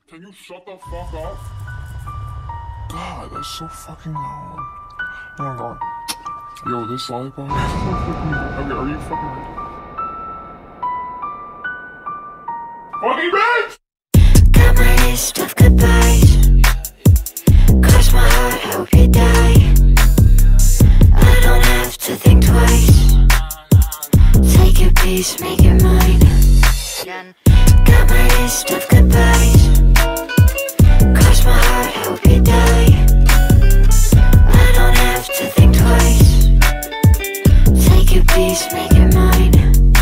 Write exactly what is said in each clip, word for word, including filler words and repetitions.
Can you shut the fuck up? God, that's so fucking loud. Oh my god. Yo, this lollipop is so fucking good. Okay, are you fucking ready? Fucking bitch! Got my list of goodbyes. Cross my heart, hope you die. I don't have to think twice. Take your piece, make it mine. Got my list of goodbyes. Cross my heart, hope you die. I don't have to think twice. Take your piece, make it mine.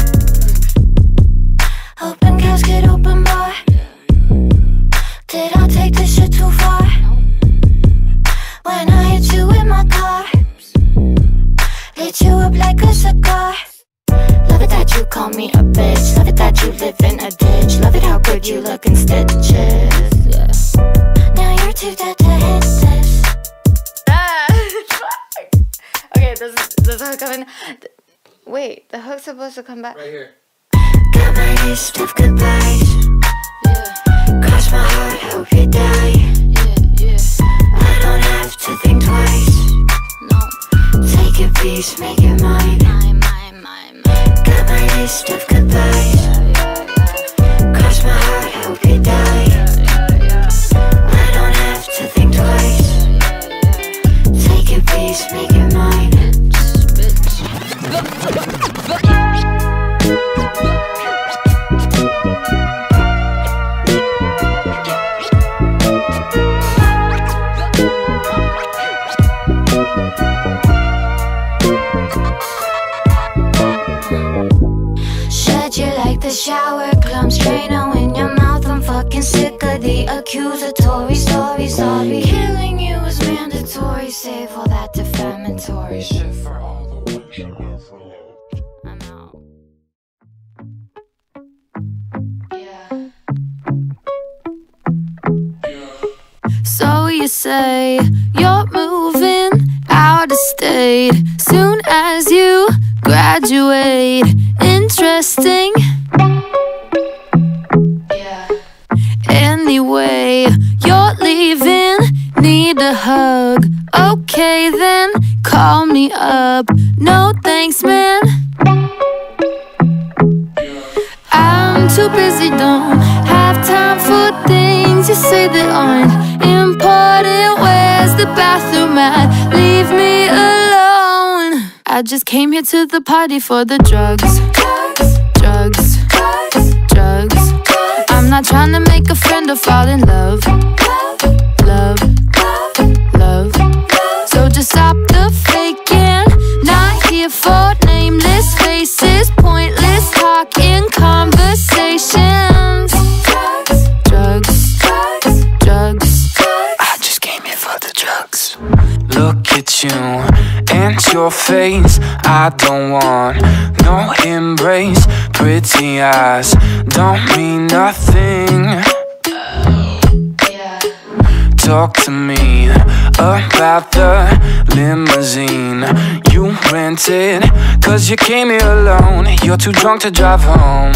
Open casket, open bar. Did I take this shit too far? When I hit you in my car, lit you up like a cigar. Love it that you call me a bitch. Love it that you live in a ditch. Love it how good you look in stitches, yeah. Now you're too dead to hit this. Ah, okay, does, does the hook come in? Wait, the hook's supposed to come back. Right here. Got my list of goodbyes. Yeah. Cross my heart, hope you die. Yeah, yeah. I don't have to think twice. No. Take a piece, make it mine. Mine, mine, mine, mine. Got my list of goodbyes. Yeah, yeah, yeah. Cross my heart, hope you die. Yeah, yeah, yeah. I don't have to think twice. Yeah, yeah, yeah. Take a piece, make it mine. Bitch, Shed you like the shower, clumps draining in your mouth. I'm fucking sick of the accusatory story. Sorry, killing you is mandatory. Save all that defamatory shit for all the ones you never loved. I'm out. Yeah. So you say you're moving out of state soon as you graduate. Interesting. Yeah. Anyway, you're leaving, need a hug. Okay then, call me up. No thanks, man. I'm too busy, don't have time for things you say that aren't important. Where's the bathroom at? Leave me alone. I just came here to the party for the drugs. Drugs, drugs, drugs. I'm not trying to make a friend or fall in love. Love, love. So just stop the faking. Not here for nameless faces. Pointless talking conversations. Drugs, drugs, drugs. I just came here for the drugs. Look at you and your face. I don't want no embrace. Pretty eyes don't mean nothing. Yeah. Talk to me about the limousine you rented. Cause you came here alone. You're too drunk to drive home.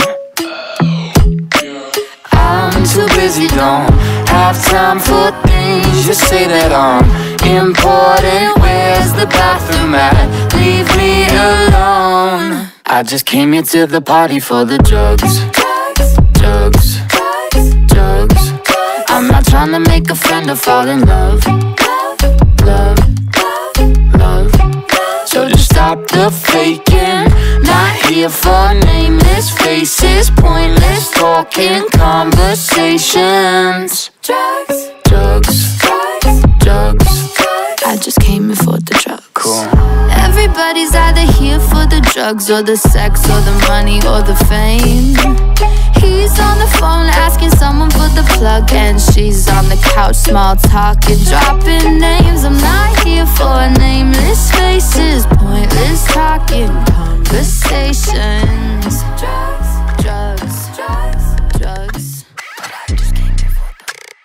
I'm too busy, don't have time for things you say that aren't important. Where's the bathroom at? Leave me alone. I just came here to the party for the drugs. Drugs, drugs. I'm not trying to make a friend or fall in love. Love, love. So just stop the faking. Not here for nameless faces. Pointless talking conversations. Drugs, drugs, drugs. I just came here for the drugs. Cool. Everybody's either here for the drugs or the sex or the money or the fame. He's on the phone asking someone for the plug, and she's on the couch small talking, dropping names. I'm not here for nameless faces. Pointless talking conversations. Drugs, drugs, drugs, drugs. But I just came here for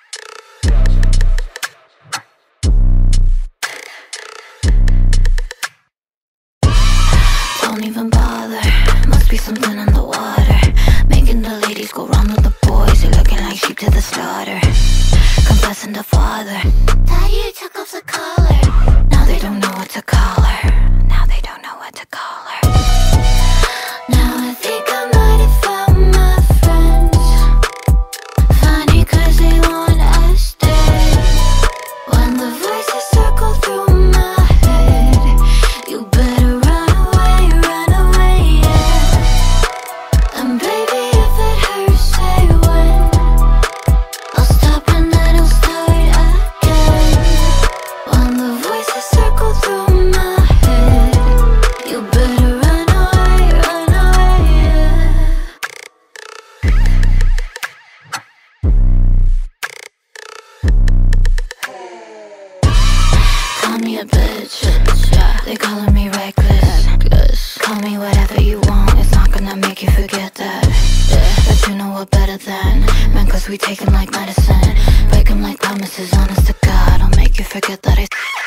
the. Don't even bother. Must be something in the water, making the ladies go run with the boys. You're looking like sheep to the slaughter. and a father. Daddy took off the collar. Now they don't know what to call her. Now they don't know what to call her. Now I think I might have found my friends. Funny cause they want us dead. When the voices circle through my head, you better run away, run away, yeah. And baby, if it hurts, say when. I'll stop and then I'll start again. When the voices circle through my head, you better run away, run away, yeah. Call me a bitch, yeah. They calling me reckless. Call me whatever you want, it's not gonna make you forget that, yeah. But you know what better than man, cause we take 'em like medicine. Break 'em like promises, honest to God. I'll make you forget that I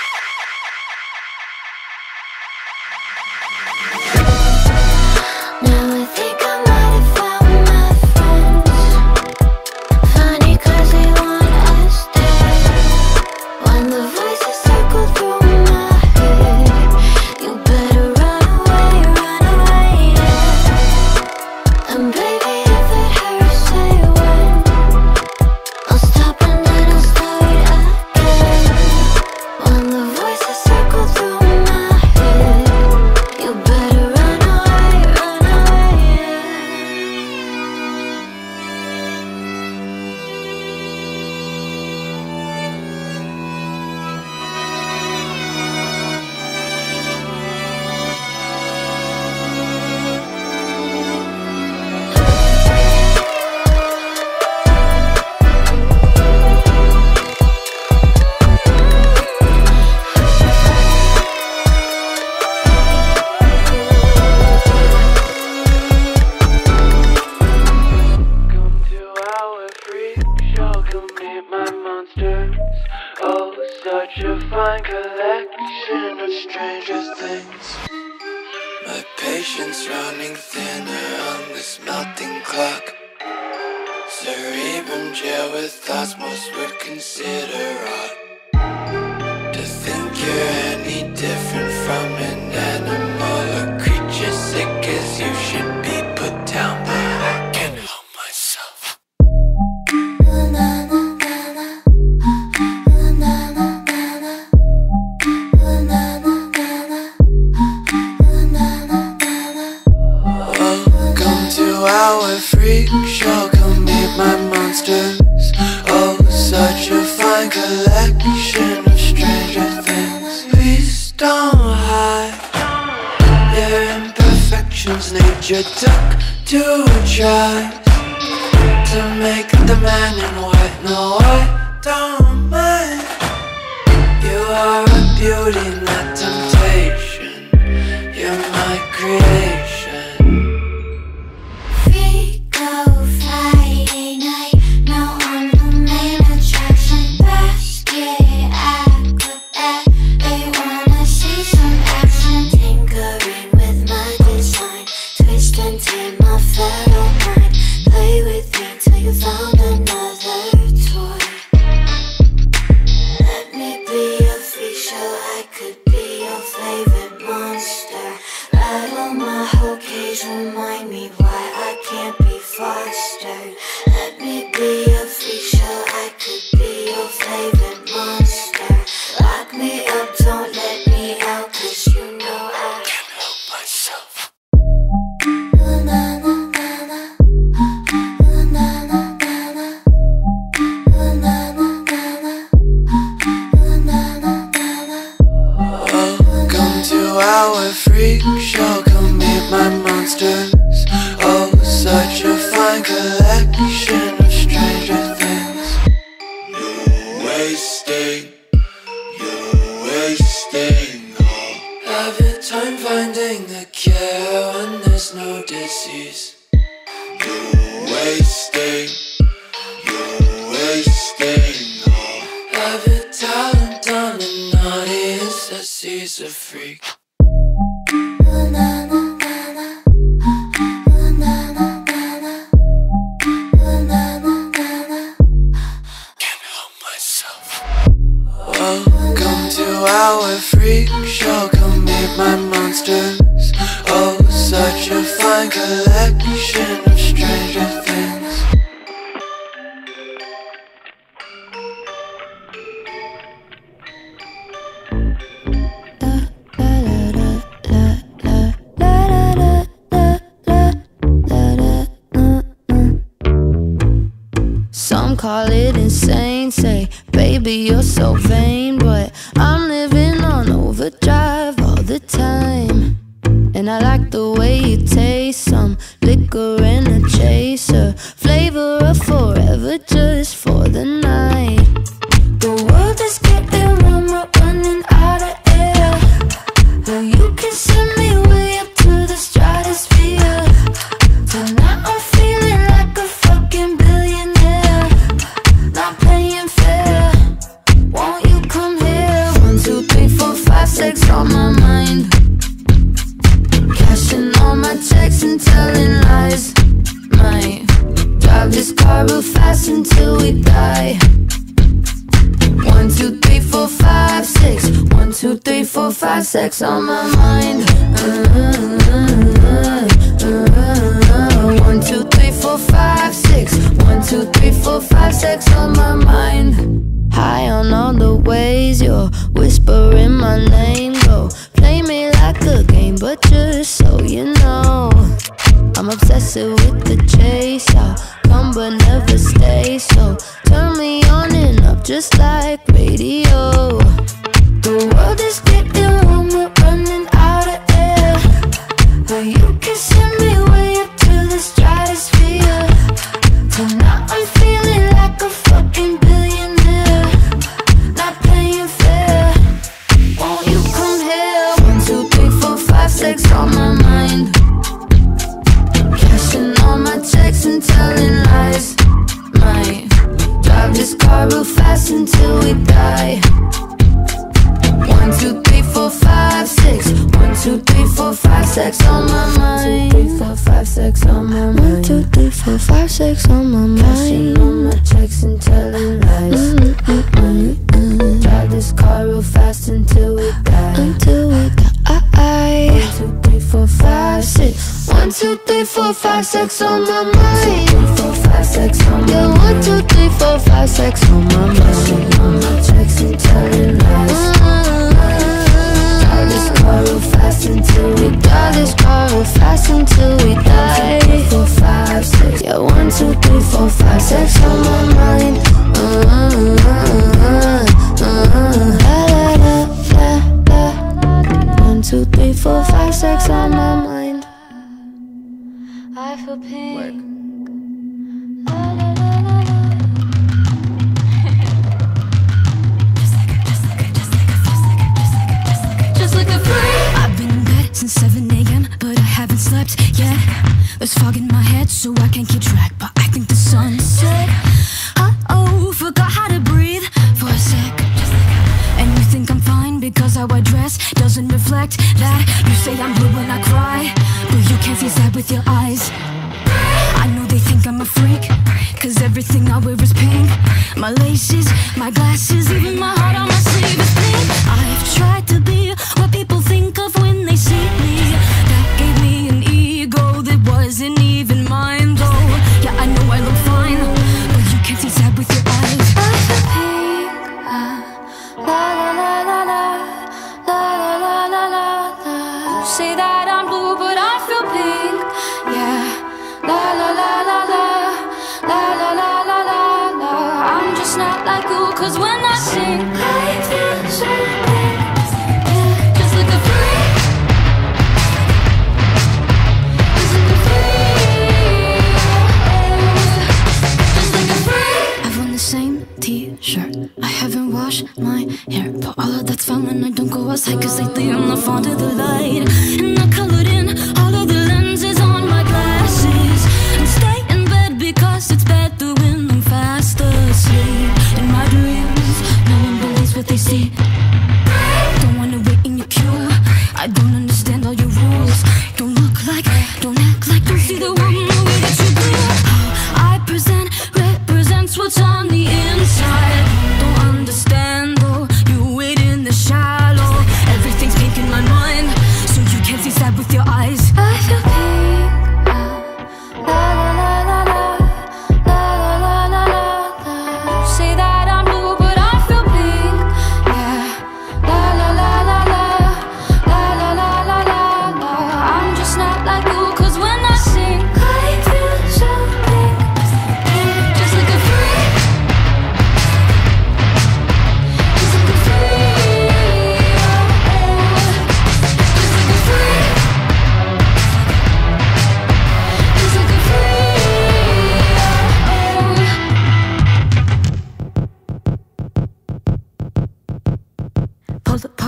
Now I think I might have found my friends. Funny cause they want us dead. When the voices circle through my head, you better run away, run away, yeah. And baby, if it hurts, say when. I'll stop and then I'll start again. When the voices circle through my head, you better run away, run away, yeah. Come to our freak show, come meet my monsters. Oh, such a fine collection of stranger things. My patience running thinner on this melting clock. Cerebrum jail with thoughts most would consider odd. To think you're any different from an animal or creature sick as you should be put down, but I can't help myself. Welcome to our freak show, come meet my monsters. Oh, such a fine collection of stranger things. Please don't hide your imperfections. Nature took two tries to make the man in white. No, I don't mind. You are a beauty, not temptation. You're my creation. Freako Friday night, no on the main attraction. Basket acrobat, they wanna see some action. Tinkering with my design, twist and turn my feral mind. Play with me till you found another toy. Let me be a freak show, I could be your favorite monster. Rattle my whole cage, remind me why I can't be fostered. Let me be a freak show, I could be your favorite monster. Lock me up, don't let me out, cause you know I Can't help myself. Welcome to our freak show, come meet my monsters. Oh, such a fine collection of stranger things. You're wasting, you're wasting all of your time finding the cure when there's no disease. You're wasting, you're wasting all of your talent on an audience that sees a freak. Can't help myself. Some call it insane, say, baby, you're so vain. But I'm living on overdrive all the time. And I like the way you taste, some liquor and a chaser, flavor of forever just for the night. The world is getting warm, we're running out of air. Well, you can send me way up to the stratosphere. Tonight I'm feeling like a fucking billionaire, not paying fair. Won't you come here? One, two, three, four, five, six on my mind. Cashing all my checks and telling lies. Might drive this car real fast until we die. One, two, three, four, five, six. One, two, three, four, five, six on my mind. One, two, three, four, five, six. One, two, three, four, five, six on my mind. High on all the ways you're whispering my name. Go play me like a game, but just so you know, I'm obsessive with the chase. I'll come but never stay, so turn me on and up just like radio. The world is getting warm, we're running out of air. But you can send me way up to the stratosphere. Tonight I'm feeling like a fucking billionaire, not paying fair. Won't you come here? One, two, three, four, five, six on my mind. Cashing all my checks and telling lies. Might drive this car real fast until we die. One, two, three, four, five, six. One, two, three, four, five, six on my mind. One, two, three, four, five, six on my mind. One, two, three, four, five, six on my mind. Cashing all my checks and telling lies. Mm-hmm, mm-hmm. Drive this car real fast until we die. Until we die. One, two, three, four, five, six. One, two, three, four, five, six on my mind. One, two, three, four, five, six on my mind. Yeah, one, two, three, four, five, six on my mind. Cashing all my checks and telling lies. Drive this car real fast until we die. This car real fast until we die. One, two, three, four, five, six. Yeah, one, two, three, four, five, six on my mind. Uh, uh, uh, uh, uh, la, la, la, la. One, two, three, four, five, six on my mind. I feel pink. La, la, la, la, la. Just like a, just like a, just like a, just like a, just like a, just like a, just like a freak. I've been in bed since seven A M but I haven't slept yet. There's fog in my head so I can't keep track, but I think the sun's set. Uh-oh, forgot how to breathe for a sec. And you think I'm fine because how I dress doesn't reflect that. You say I'm blue when I cry, but you can't see sad with your eyes. I know they think I'm a freak, cause everything I wear is pink. My laces, my glasses, even my heart on my sleeve is pink. I've tried to be what people think of when they see me. That gave me an ego that wasn't even mine though. Yeah, I know I look fine, but you can't see sad with your eyes. I feel pink. La la la la la. La la la la la la. You say that I'm blue, but I feel pink. Yeah. La la la la la. La la la la la la. I'm just not like you, cause when I sing I feel so pink. Yeah, just like a freak. Just like a freak. Just like a freak. I've worn the same t-shirt, I haven't washed my hair, but all of that's fine when I don't go outside, cause lately I'm not fond of the light. And I colored in all of the lenses on my glasses and stay in bed because it's better when I'm fast asleep. In my dreams, no one believes what they see. Don't wanna wait in your queue, I don't understand all your rules. Don't look like, don't act like, don't see the world in the way that you do. How I present represents what's on the inside. Don't understand though, you wait in the shallow. Everything's pink in my mind, so you can't see sad with your eyes.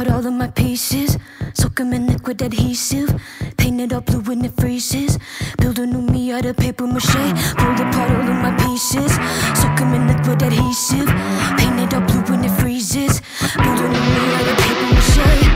apart all of my pieces, soak them in liquid adhesive, paint it all blue when it freezes, build a new me out of paper mache. Pull apart all of my pieces, soak them in liquid adhesive, paint it all blue when it freezes, build a new me out of paper mache.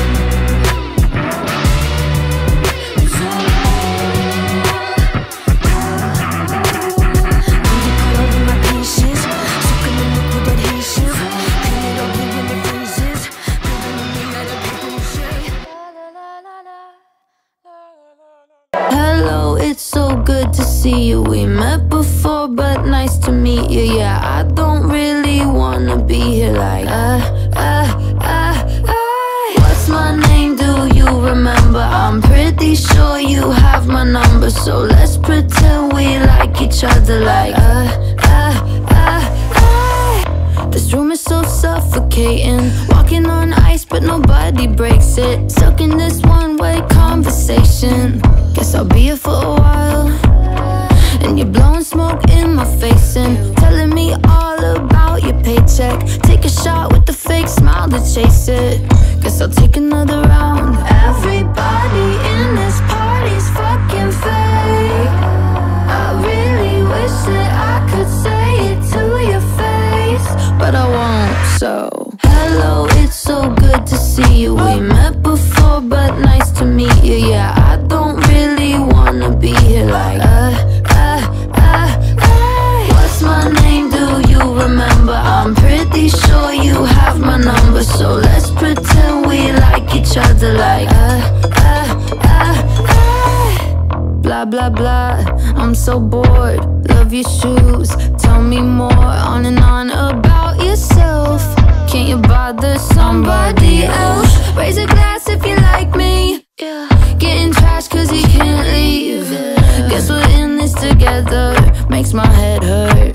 Hello, it's so good to see you. We met before, but nice to meet you. Yeah, I don't really wanna be here like uh, uh, uh, uh. What's my name, do you remember? I'm pretty sure you have my number, so let's pretend we like each other like uh, uh, uh, uh. This room is so suffocating, walking on ice but nobody breaks it, stuck in this one-way conversation. Guess I'll be here for a while, and you're blowing smoke in my face and telling me all about your paycheck. Take a shot with the fake smile to chase it. Guess I'll take another round. Everybody in this party's fucking fake. I really wish that I could say it to your face, but I won't. So hello, it's so good to see you. We met before, but nice to meet you. Yeah, I don't really wanna be here like uh, uh, uh, uh. What's my name, do you remember? I'm pretty sure you have my number, so let's pretend we like each other like uh, uh, uh, uh. Blah, blah, blah, I'm so bored. Love your shoes, tell me more. On and on about yourself. Can't you bother somebody else? Raise a glass if you like me. Yeah. Getting trashed cause you can't leave. Guess we're in this together, makes my head hurt.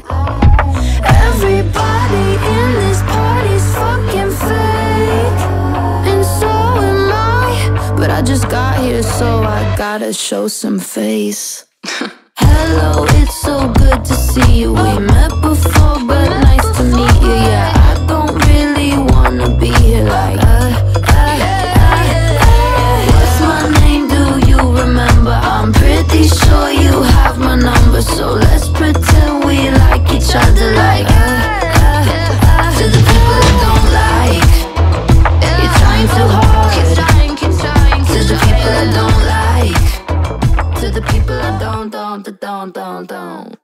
Everybody in this party's fucking fake, and so am I, but I just got here so I gotta show some face. Hello, it's so good to see you. We met before, but nice to meet you. Yeah, I don't really wanna be here like uh, uh, uh, uh. What's my name, do you remember? I'm pretty sure you have my number, so let's pretend we like each other like uh, uh, uh. To the people that don't like, you're trying too hard. To the people that don't like, to the people that don't, don't, don't, don't, don't.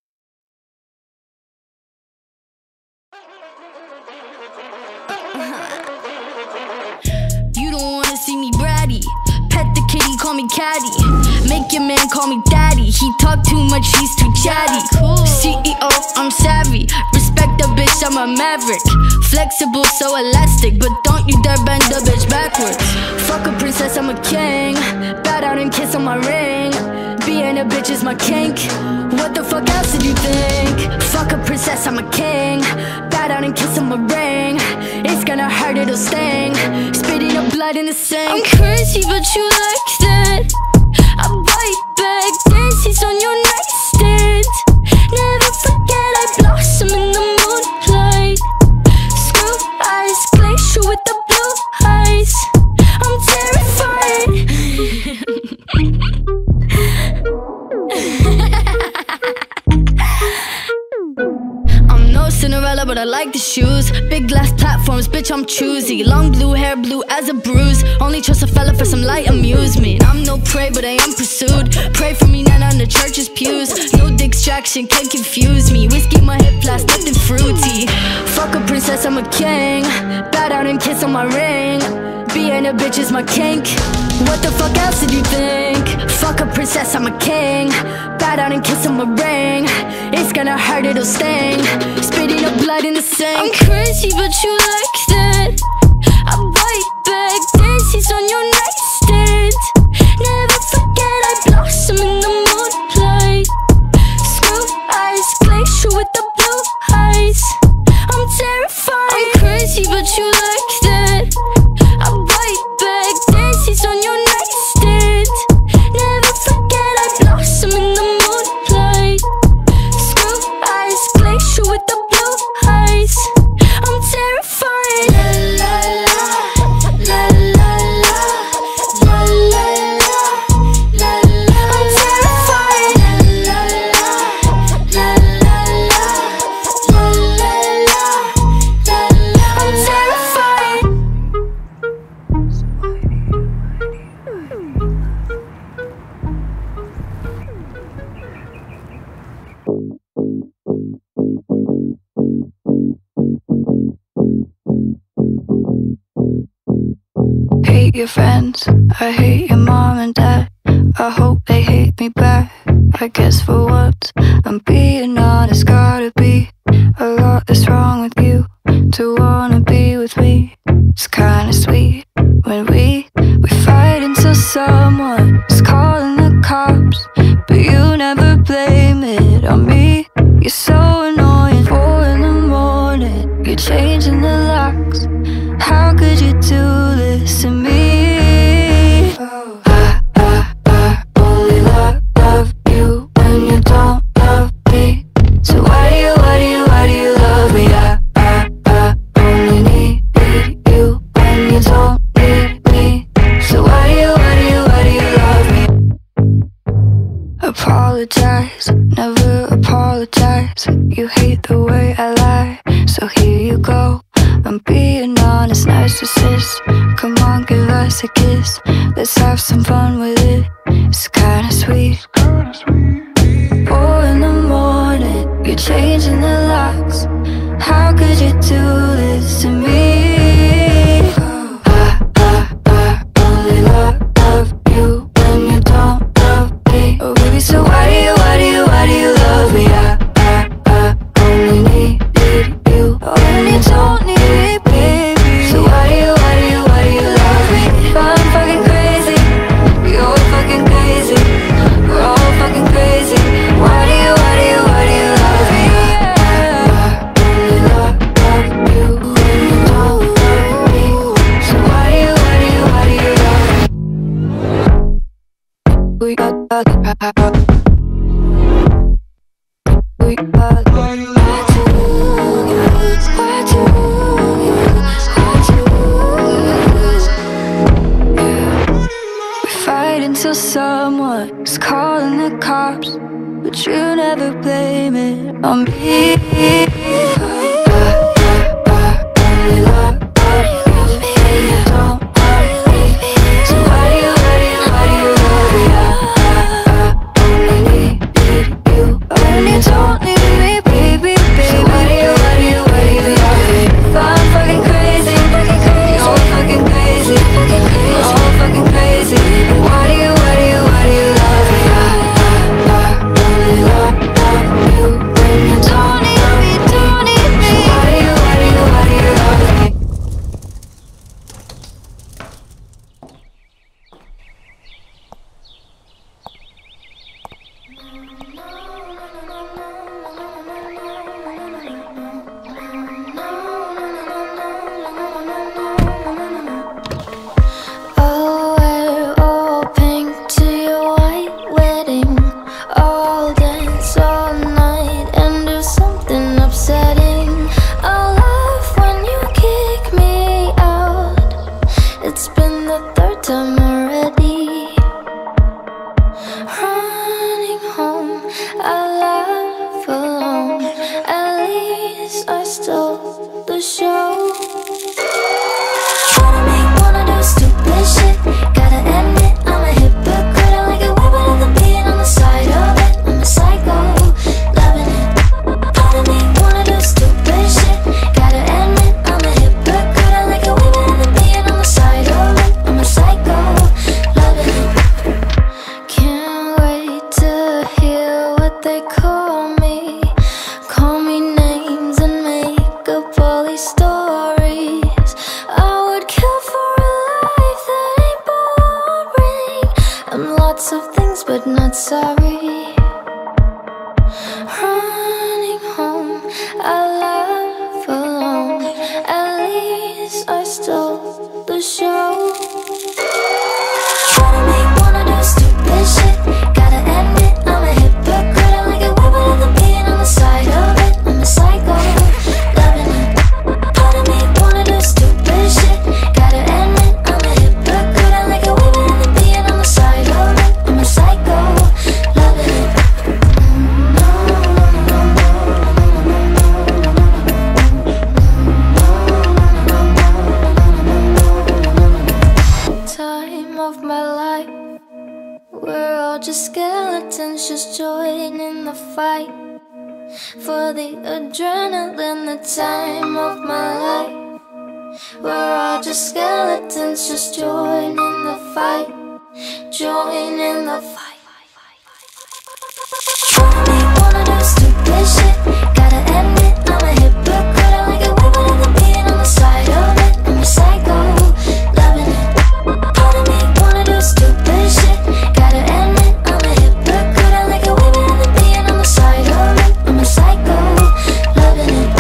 You don't wanna see me bratty. Pet the kitty, call me caddy. Make your man call me daddy. He talk too much, he's too chatty. C E O, I'm savvy. Respect the bitch, I'm a maverick. Flexible, so elastic, but don't you dare bend the bitch backwards. Fuck a princess, I'm a king. Bow down and kiss on my ring. Being a bitch is my kink. What the fuck else did you think? Fuck a princess, I'm a king. Bow down and kiss on my ring. It's gonna hurt, it'll sting. Spitting up blood in the sink. I'm crazy, but you like that. I bite back, dances on your nightstand. Never forget I blossom in the moonlight. Screw eyes, glacier with the blue eyes. I'm terrified. I'm no Cinderella, but I like the shoes. Big glass platforms, bitch, I'm choosy. Long blue hair, blue as a bruise. Only trust a fella for some light amusement. I'm no prey, but I am pursued. Pray for me, not on the church's pews. No distraction can confuse me. Whiskey in my hip flask, nothing fruity. Fuck a princess, I'm a king. Bow down and kiss on my ring. Being a bitch is my kink. What the fuck else did you think? Fuck a princess, I'm a king. Bow down and kiss on my ring. It's gonna hurt, it'll sting. Spitting up blood in the sink. I'm crazy, but you like that. I bite back, dances on your nightstand. Never forget I blossom in the moonlight. Screw eyes, glacier with the blue eyes. I'm terrified. I'm crazy, but you like that. I bite back, dances on your nightstand. Never forget I blossom in the moonlight. Screw eyes, glacier with the blue eyes. I'm terrified. La, la, hate your friends, I hate your mom and dad. I hope they hate me back. I guess for once I'm being honest. Gotta be a lot that's wrong with you to wanna be with me. It's kinda sweet when we we fight until someone's calling the cops, but you never blame it on me. You're so annoying. Four in the morning, you're changing the locks. How could you do this to me? Oh. I, I, I only love, love you when you don't love me. So why do you, why do you, why do you love me? I, I, I only need, need you when you don't need me. So why do you, why do you, why do you love me? Apologize, never apologize. You hate the way I lie, so here you go. I'm being honest, narcissist. Come on, give us a kiss. Let's have some fun with it. It's kinda sweet. Four in the morning, you're changing the locks. How could you do this to me? I, I, I only love, love you when you don't love me. Oh baby, so why do you, why do you, why do you love me? I, I, I only need, need you when you don't need me, baby. So why do you, why do you, why do you love me? I'm fucking crazy, you're fucking crazy, we're all fucking crazy. Why do you, why do you, why do you love me? Yeah. I only love, love you when you don't love me. So why do you, why do you, why do you love me? We got that. We got. Why do you lie to you? Why do you? Why do you? Yeah. We fight until someone's calling the cops, but you never blame it on me. I, I, I only love, love you when you don't love me. So why do you, why do you, why do you love me? I, I only need, need you when you don't need me, baby, baby. So why do you, why do you, why do you love me? If I'm fucking crazy, you're fucking crazy, we're all fucking crazy. Why do you, why do you, why do you love me? I, I, I only love, love you when you don't need me, don't need me. So why do you, why do you, why do you love me? I'll wear all pink to your white wedding. I'll dance all night and do something upsetting. I'll laugh when you kick me out. It's been the third time already. Running home, I laugh alone. At least I stole the show. Wanna make, wanna do stupid shit. Gotta admit, I'm a hypocrite. I like it way better than being on the side of it. I'm a psycho, loving it. Wanna make, wanna do stupid shit. Gotta admit, I'm a hypocrite. I like it way better than being on the side of it. I'm a psycho, loving it. Can't wait to hear what they call me. Call me names and make up all these stories. I would kill for a life that ain't boring. I'm lots of things but not sorry. Running home, I laugh alone. At least I stole the show. Wanna make, wanna do stupid shit. Gotta admit, I'm a hypocrite. I like it way better than being on the side of it. I'm a psycho, loving it. Wanna make, wanna do stupid shit. Gotta admit, I'm a hypocrite. I like it way better than being on the side of it. I'm a psycho, loving it. Time of my life, we're all just skeletons, just joining the fight for the adrenaline. The time of my life, We're all just skeletons, just join in the fight. Join in the fight. Wanna make, wanna do stupid shit. Gotta admit, I'm a hypocrite. I like it way better than being on the side of it. I'm a psycho, loving it. Wanna make, wanna do stupid shit. Gotta admit, I'm a hypocrite. I like it way better than being on the side of it. I'm a psycho, loving it.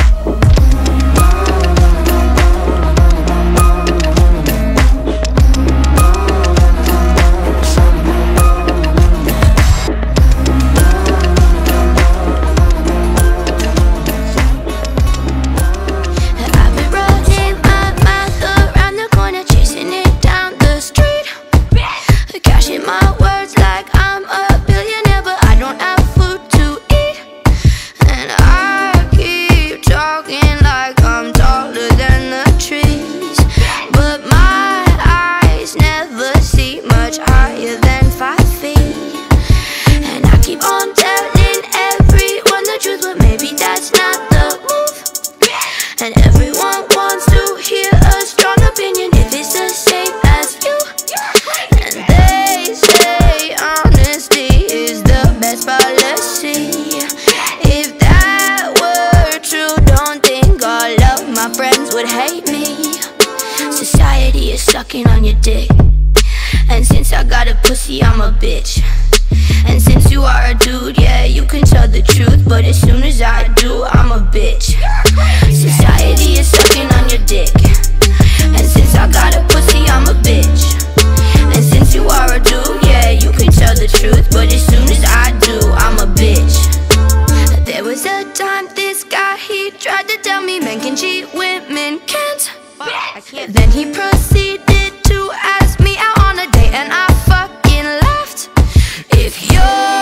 Sucking on your dick. And since I got a pussy, I'm a bitch. And since you are a dude, yeah, you can tell the truth. But as soon as I do, I'm a bitch. Society is sucking on your dick. And since I got a pussy, I'm a bitch. And since you are a dude, yeah, you can tell the truth. But as soon as I do, I'm a bitch. There was a time this guy, he tried to tell me men can cheat, women can't. I can't. Then he proceeded to ask me out on a date, and I fucking laughed. If you're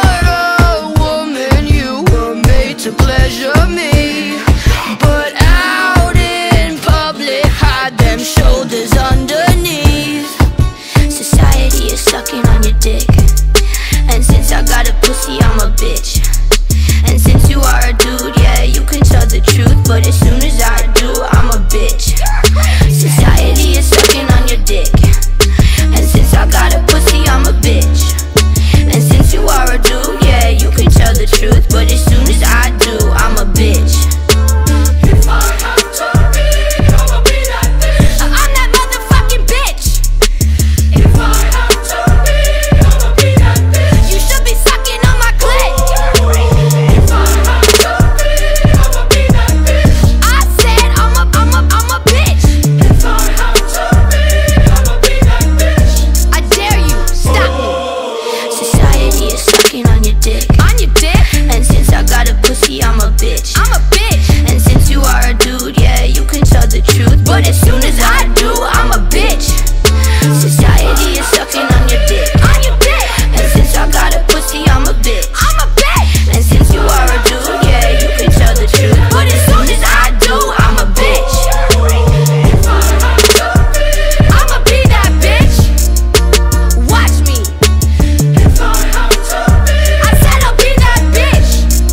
a woman, you were made to pleasure me, but out in public, hide them shoulders underneath. Society is sucking on your dick. And since I got a pussy, I'm a bitch. And since you are a dude, yeah, you can tell the truth. But as soon as I do, I'm a bitch. Society is sucking on your dick. And since I got a pussy, I'm a bitch. And since you are a dude, yeah, you can tell the truth. But as soon as I do, I'm a bitch. If I have to be, I'ma be that bitch. I'm that motherfucking bitch. If I have to be, I'ma be that bitch. You should be sucking on my clit. If I have to be, I'ma be that bitch. I said I'm a, I'm a, I'm a bitch. If I have to be, I'ma be that bitch. I dare you, stop me. Society is sucking on your dick. On your dick? And since I got a pussy, I'm a bitch. I'm a bitch. And since you are a dude, yeah, you can tell the truth. But as soon as I do, I'm a bitch. Society is sucking on your dick. On your dick. And since I got a pussy, I'm a bitch. I'm a bitch. And since you are a dude, yeah, you can tell the truth. But as soon as I do, I'm a bitch. If I have to be, I'ma be that bitch. Watch me. If I have to be, I said I'll be that bitch.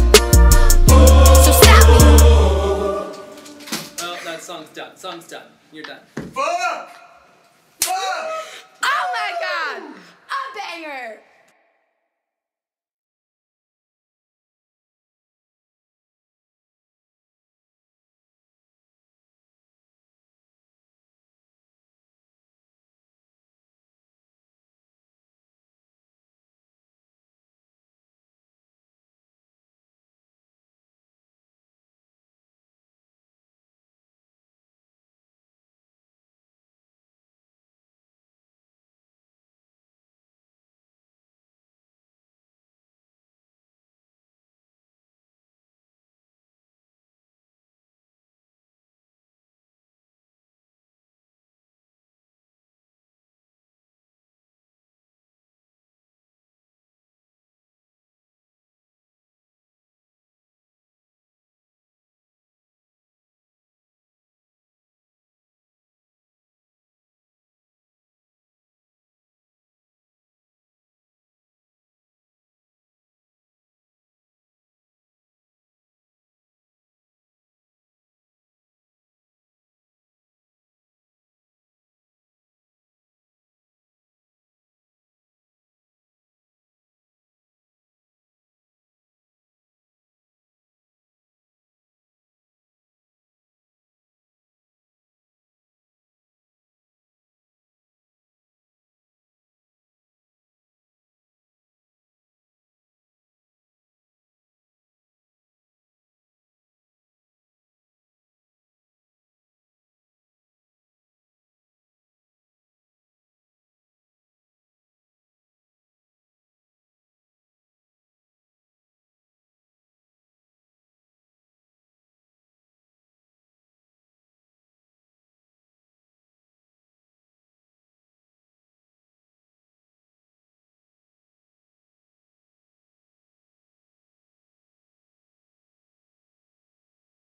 So stop me. Oh, that song's done. Song's done. You're done. Fuck! Fuck! Oh my god! A banger!